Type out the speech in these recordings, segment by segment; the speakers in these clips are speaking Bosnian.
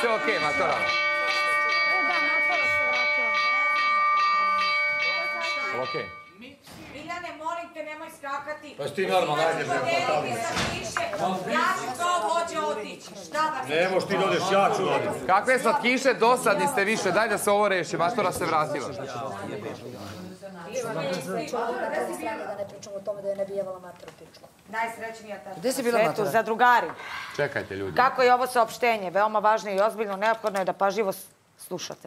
sve okej, Matora. Okej. Miljane, molim te, nemoj skakati. Pa si ti normalno, ajde, ja ću to hoće otići. Šta vas? Ne moš ti dodeš, ja ću oditi. Kakve slatkiše, dosadni ste više. Daj da se ovo reši. Matora se vratila. Da ne pričamo o tome da je ne bi jevala Matora pričala. Najsrećnija ta. Gde si bila Matora? Zadrugari. Čekajte, ljudi. Kako je ovo saopštenje? Veoma važno i ozbiljno, neophodno je da pažljivo slušate.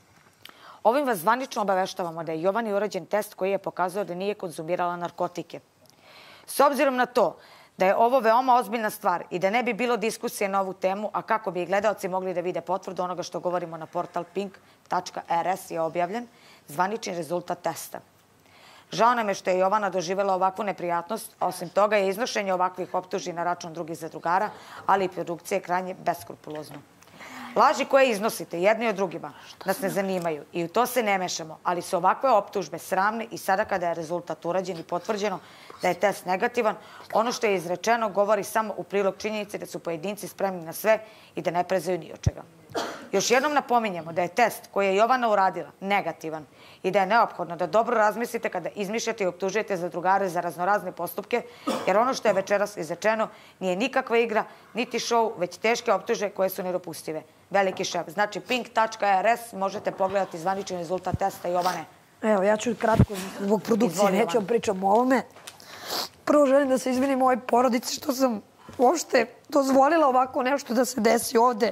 Ovim vas zvanično obaveštavamo da je Jovani urađen test koji je pokazao da nije konzumirala narkotike. S obzirom na to da je ovo veoma ozbiljna stvar i da ne bi bilo diskusije na ovu temu, a kako bi i gledalci mogli da vide potvrdu onoga što govorimo na portal pink.rs je objavljen zvanični rezultat testa. Žao nam je što je Jovana doživjela ovakvu neprijatnost, a osim toga je iznošenje ovakvih optužbi na račun drugih zadrugara, ali i produkcije krajnje beskrupulozno. Laži koje iznosite jedni od drugima nas ne zanimaju i u to se ne mešamo, ali su ovakve optužbe sramne i sada kada je rezultat urađen i potvrđeno da je test negativan, ono što je izrečeno govori samo u prilog činjenice da su pojedinci spremni na sve i da ne prezaju ni od čega. Još jednom napominjemo da je test koji je Jovana uradila negativan i da je neophodno da dobro razmislite kada izmišljate i optužujete zadrugare za raznorazne postupke, jer ono što je večeras izrečeno nije nikakva igra, niti šou, već teške optužbe koje su nedopustive. Veliki šef. Znači, pink.rs možete pogledati zvanični rezultat testa Jovane. Evo, ja ću kratko zbog produkcije, neću vam pričam o ovome. Prvo želim da se izvinim ovoj porodici što sam uopšte dozvolila ovako nešto da se desi ovde.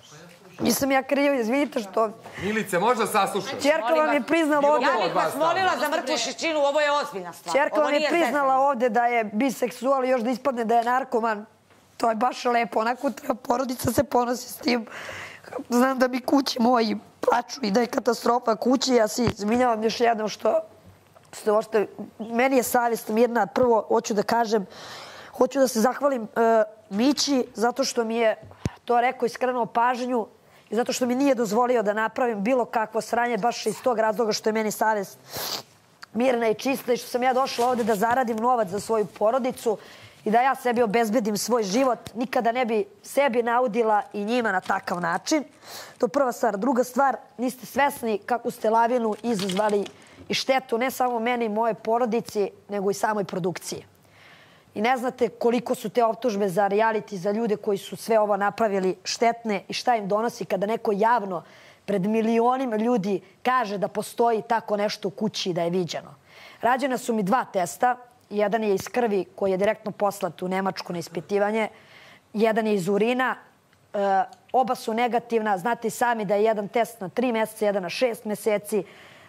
Nisam ja kriva, izvinite što... Milice, možda saslušaš? Čerka vam je priznala ovde... Ja bih vas molila za mrtvu šičinu, ovo je ozbiljna stvar. Čerka vam je priznala ovde da je biseksual i još da ispadne da je narkoman. To je baš lepo, onako treba porodica se ponosi s tim. Znam da mi kući moji plaču i da je katastrofa kući. Ja se izvinjavam još jednom što ste ošte... Meni je savjest mirna. Prvo, hoću da kažem, hoću da se zahvalim Mići zato što mi je to rekao i skrenuo pažnju i zato što mi nije dozvolio da napravim bilo kakvo sranje, baš iz tog razloga što je meni savjest mirna i čista i što sam ja došla ovde da zaradim novac za svoju porodicu i da ja sebi obezbedim svoj život. Nikada ne bi sebi naudila i njima na takav način. To je prva stvar. Druga stvar, niste svesni kako ste lavinu izazvali i štetu ne samo meni i moje porodici, nego i samoj produkciji. I ne znate koliko su te optužbe za reality, za ljude koji su sve ovo napravili štetne i šta im donosi kada neko javno pred milionima ljudi kaže da postoji tako nešto u kući i da je viđeno. Rađena su mi 2 testa. Jedan je iz krvi koji je direktno poslat u Nemačku na ispitivanje. Jedan je iz urina. Oba su negativna. Znate i sami da je jedan test na 3 mjeseca, jedan na 6 mjeseci.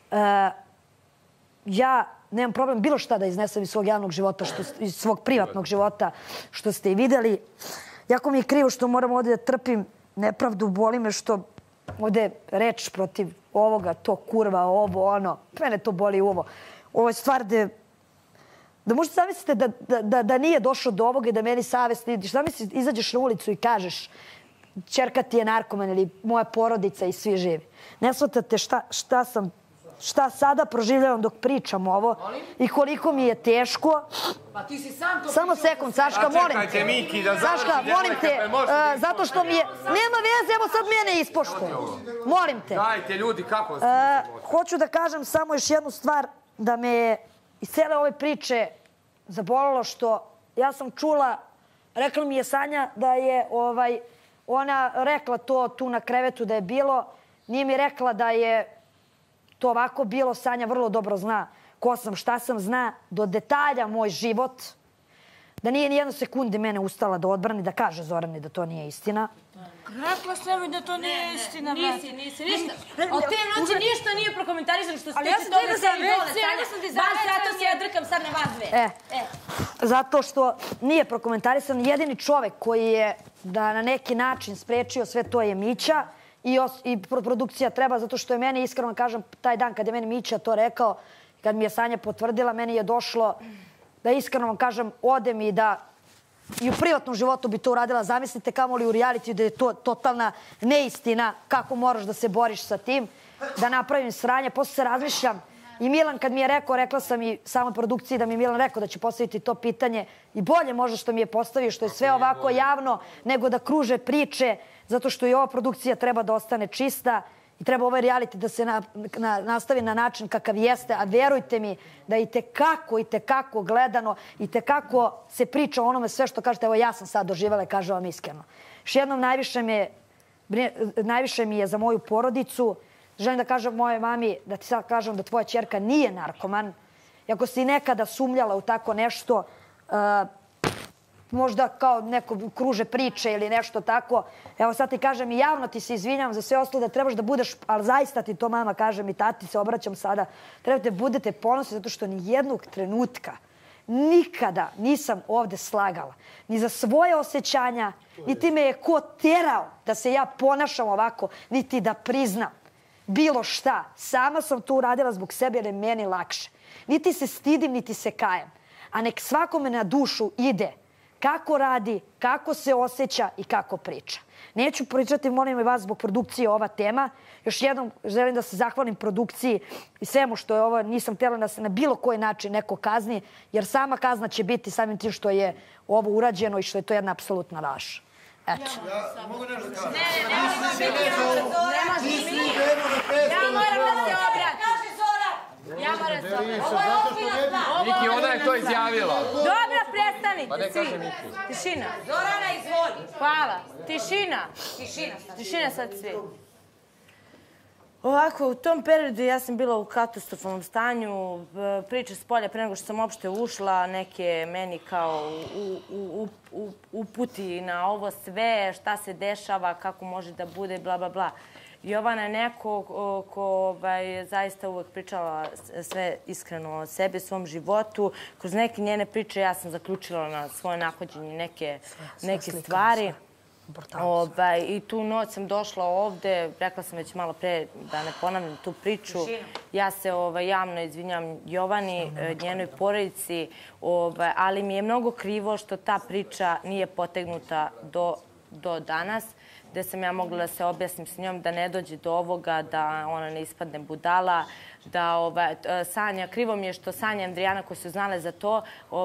Ja nemam problem bilo šta da iznesem iz svog javnog života, iz svog privatnog života, što ste i videli. Jako mi je krivo što moram ovdje da trpim nepravdu. Boli me što ovdje reč protiv ovoga, to kurva, ovo, ono. Mene to boli u ovo. Ovo je stvar da možete zamislite da nije došlo do ovoga i da meni savjest ne ide. Šta misliš, izađeš na ulicu i kažeš ćerka ti je narkoman ili moja porodica i svi živi. Ne shvatate šta sada proživljavam dok pričam ovo i koliko mi je teško. Pa ti si sam to... Samo sekund, Saška, molim te. Čekajte, Miki, da završi. Saška, molim te, zato što mi je... Nema veze, evo sad mene ispoštuje. Molim te. Dajte, ljudi, kako? Hoću da kažem samo još jednu stvar, da me je iz cele ove priče zabolilo što ja sam čula, rekla mi je Sanja da je ona rekla to tu na krevetu da je bilo, nije mi rekla da je to ovako bilo. Sanja vrlo dobro zna ko sam, šta sam, zna do detalja moj život, da nije ni jedno sekunde mene ustala da odbrani, da kaže Zorani da to nije istina. Rekla sam mi da to nije istina. Nisi, ništa. Od te noći ništa nije prokomentarisano što ste tiče toga sve i dole. Zato se ja drkam sad na vas dve. Zato što nije prokomentarisan. Jedini čovek koji je da na neki način sprečio sve to je Mića i produkcija treba, zato što je meni, iskreno kažem, taj dan kad je meni Mića to rekao, kad mi je Sanja potvrdila, meni je došlo da iskreno vam kažem, odem i da i u privatnom životu bi to uradila. Zamislite kamo li u realitiju da je to totalna neistina, kako moraš da se boriš sa tim, da napravim sranje. Posle se razmišljam, I Milan kad mi je rekao, rekla sam i samoj produkciji da mi je Milan rekao da će postaviti to pitanje i bolje može što mi je postavio, što je sve ovako javno, nego da kruže priče, zato što i ova produkcija treba da ostane čista i treba ovaj reality da se nastavi na način kakav jeste, a verujte mi da i tekako gledano, i tekako se priča o onome sve što kažete. Evo ja sam sad doživjela i kažem vam iskreno. Još jednom najviše mi je za moju porodicu. Želim da kažem mojoj mami, da ti sad kažem da tvoja ćerka nije narkoman. I ako si nekada sumnjala u tako nešto, možda kao neko kruže priče ili nešto tako. Evo sad ti kažem i javno ti se izvinjam za sve ostalo da trebaš da budeš, ali zaista ti to mama kažem i tati se obraćam sada, trebate budete ponosni zato što ni jednog trenutka nikada nisam ovde slagala. Ni za svoje osjećanja, niti me je ko terao da se ja ponašam ovako, niti da priznam bilo šta. Sama sam to uradila zbog sebe jer je meni lakše. Niti se stidim, niti se kajem. A nek svakome na dušu ide kako radi, kako se osjeća i kako priča. Neću pričati, molim i vas, zbog produkcije ova tema. Još jednom želim da se zahvalim produkciji i svemu što je ovo. Nisam htjela da se na bilo koji način neko kazni, jer sama kazna će biti samim tim što je ovo urađeno i što je to jedna apsolutna laž. Eto. Mogu nešto da kažem? Ja moram da se obratim. Ja moram se obratim. Ovo je ozbiljna stvar. Niki, ona je to izjavila. Dobra, prestanite. Pa ne kaže Niki. Tišina. Zorana, izvoli. Hvala. Tišina. Tišina sad svi. Ovako, u tom periodu ja sam bila u katastrofalnom stanju. Priče s polja pre nego što sam uopšte ušla, neke meni kao uputi na ovo sve, šta se dešava, kako može da bude, bla, bla, bla. Jovana je neko ko zaista uvek pričala sve iskreno o sebi, svom životu. Kroz neke njene priče ja sam zaključila na svoje nahođenje neke stvari. I tu noć sam došla ovde, rekla sam već malo pre da ne ponavljam tu priču. Ja se javno izvinjam Jovani, njenoj porodici, ali mi je mnogo krivo što ta priča nije potegnuta do danas, gde sam ja mogla da se objasnim s njom, da ne dođe do ovoga, da ona ne ispadne budala, da Sanja, krivo mi je što Sanja i Andrijana koji su znale za to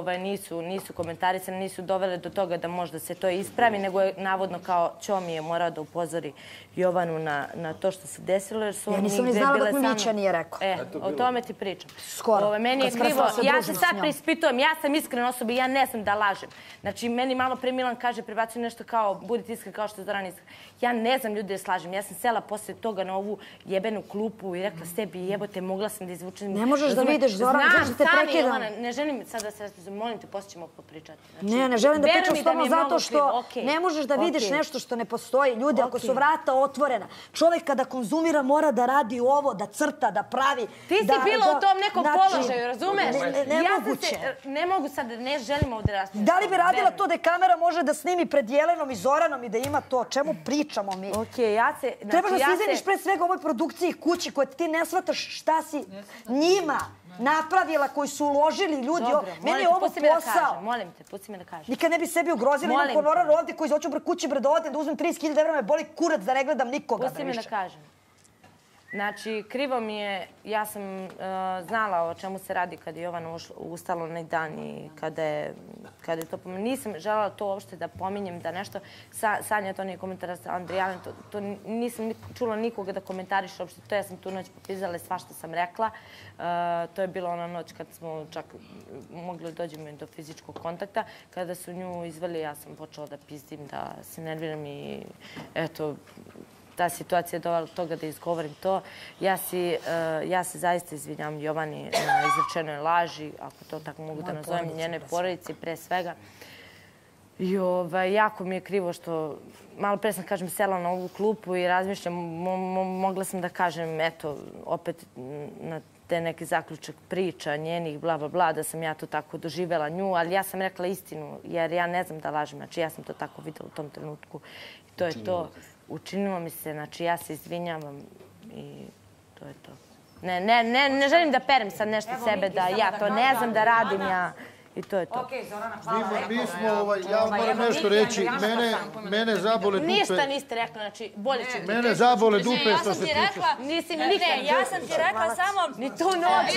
nisu komentarisane, nisu dovele do toga da možda se to ispravi, nego je navodno kao Ćomi je morao da upozori Jovanu na to što se desilo. Ja nisam ni znala dok mi Mića nije rekao. O tome ti pričam. Skoro. Meni je krivo, ja se sad preispitujem, ja sam iskrena osoba i ja ne znam da lažem. Znači, meni malo pre Milan kaže, prebacuju nešto kao, budite iskren kao što je Zoran iskren. Ja ne znam ljudi da slažem. Ja sam sela posle toga na ovu jebenu klupu i rekla sebi, jebote, mogla sam da izvučem. Ne možeš da vidiš, Zoran, zašto te prekidam? Ne želim sad da se razpizujem, molim te, poslije ćemo popričati. Ne želim da pričam s tobom zato što ne možeš da vidiš nešto što ne postoji. Ljudi, ako su vrata otvorena, čovjek kada konzumira mora da radi ovo, da crta, da pravi. Ti si bila u tom nekom položaju, razumeš? Nemoguće. Ne mogu sad, ne želim ovdje raspraviti. Da li bi radila to da kamera može da snimi pred Jelenom i Zoranom i da ima to? O čemu pričamo mi? Trebaš da se izviniš pre svega ovoj produkciji kući koje ti ne shvataš šta si njima napravila, koji su uložili ljudi. Meni je ovo posao. Molim te, pusti me da kažem. Nikad ne bi sebi ugrozili. Imam honorar ovdje koji hoću kući pred ovdje da uzmem 30.000 evra, me boli kurac da ne gledam nikoga. Pusti me da kažem. Znači, krivo mi je, ja sam znala o čemu se radi kada je Jovana ustala onaj dan i kada je to pomenula. Nisam želela to uopšte da pominjem, da nešto, Sanja to nije komentara sa Andrijanom, to nisam čula nikoga da komentariš uopšte to. Ja sam tu noć popizala sva što sam rekla. To je bila ona noć kad smo čak mogli dođemo do fizičkog kontakta. Kada su nju izveli, ja sam počela da pizdim, da se nerviram i eto, ta situacija je dovela do toga da izgovorim to. Ja se zaista izvinjam Jovani na izrečenoj laži, ako to tako mogu da nazovem, njenoj porodici pre svega. I jako mi je krivo što malo pre sam, kažem, sela na ovu klupu i razmišljam, mogla sam da kažem, eto, opet na te neki zaključak priča njenih, bla, bla, bla, da sam ja to tako doživela nju, ali ja sam rekla istinu, jer ja ne znam da lažem, znači ja sam to tako videla u tom trenutku i to je to. Učinilo mi se, znači ja se izvinjavam i to je to. Ne želim da perem sad nešto sebe, da ja to ne znam da radim, I to je to. Okej, Zorana, hvala. Mi smo, ja moram nešto reći, mene zabole dupe. Ništa niste rekla, znači bolje ću. Mene zabole dupe što se tiče. Nisi mi nikad. Ne, ja sam ti rekla samo... Ni to noć.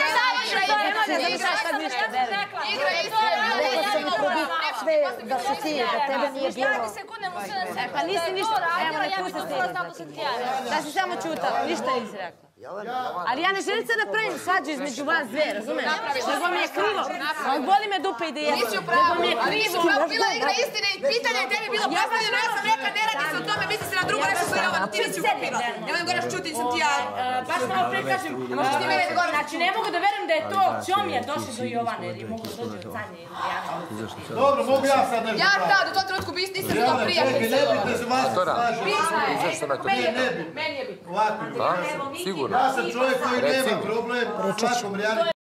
Sve da si ti, da tebe nije bilo. Pa nisi ništa. Evo, ne tu se snimi. Da si samo čutala, ništa nisi rekla. Ali ja ne želim sad da pravim svađu između vas dve, razumiješ? Nego mi je krivo. Boli me dupe i da jedno. Nego mi je krivo. Bila igra istine i pitanje je tebi bilo postavljeno. Ja sam rekla, ne radi se o tome, misli se na drugo nešto što je ovo, ti nisi ukupila. Nemoj Goraš čuti, sam ti ja. Baš malo prije kažem, znači ne mogu da verujem da je to Ćomija došli do Jovane, jer je mogu da dođe od Sanje ili Jana. Dobro, mogu ja sad nešto Ja tad, u tom trenutku nisam bila prijatelj. Nebitne se vas slažem. Meni je bitno. Ovako, Sigurno. ja sam čovjek koji nema problem, svakom reality